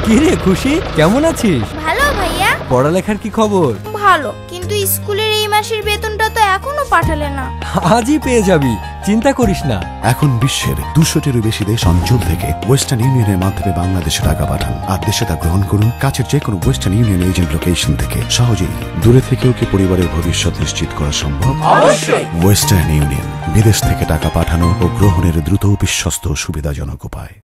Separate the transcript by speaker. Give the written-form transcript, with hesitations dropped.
Speaker 1: কি রে খুশি, কেমন আছিস?
Speaker 2: ভালো ভাইয়া।
Speaker 1: পড়ালেখার কি খবর?
Speaker 2: ভালো, কিন্তু স্কুলের এই মাসের বেতনটা তো এখনো পাঠালে না।
Speaker 1: আজই পেয়ে যাবি, চিন্তা করিস না।
Speaker 3: এখন বিশ্বের 200-টিরও বেশি দেশ অঞ্চল থেকে ওয়েস্টার্ন ইউনিয়নের মাধ্যমে বাংলাদেশে টাকা পাঠান। আর দেশে তা গ্রহণ করুন কাছের যে কোনো ওয়েস্টার্ন ইউনিয়ন এজেন্ট লোকেশন থেকে সহজেই। দূরে থেকেও কি পরিবারের ভবিষ্যৎ নিশ্চিত করা সম্ভব?
Speaker 1: অবশ্যই।
Speaker 3: ওয়েস্টার্ন ইউনিয়ন, বিদেশ থেকে টাকা পাঠানো ও গ্রহণের দ্রুত, বিশ্বস্ত ও সুবিধাজনক উপায়।